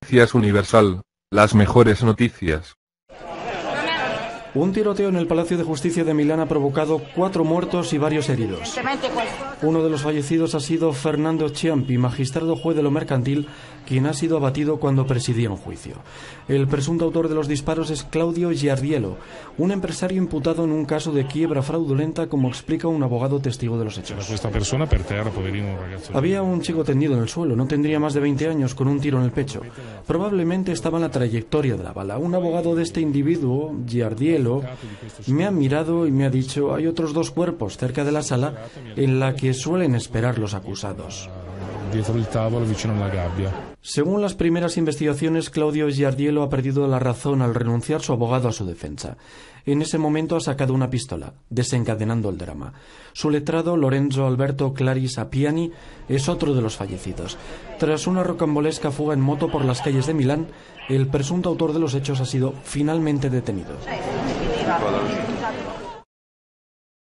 Noticias Universal, las mejores noticias. Un tiroteo en el Palacio de Justicia de Milán ha provocado 4 muertos y varios heridos. Uno de los fallecidos ha sido Fernando Ciampi, magistrado juez de lo mercantil, quien ha sido abatido cuando presidía un juicio. El presunto autor de los disparos es Claudio Giardiello, un empresario imputado en un caso de quiebra fraudulenta, como explica un abogado testigo de los hechos. Había un chico tendido en el suelo, no tendría más de 20 años, con un tiro en el pecho. Probablemente estaba en la trayectoria de la bala. Un abogado de este individuo, Giardiello, me ha mirado y me ha dicho: hay otros 2 cuerpos cerca de la sala en la que suelen esperar los acusados. Según las primeras investigaciones, Claudio Giardiello ha perdido la razón al renunciar su abogado a su defensa. En ese momento ha sacado una pistola, desencadenando el drama. Su letrado, Lorenzo Alberto Claris Appiani, es otro de los fallecidos. Tras una rocambolesca fuga en moto por las calles de Milán, el presunto autor de los hechos ha sido finalmente detenido.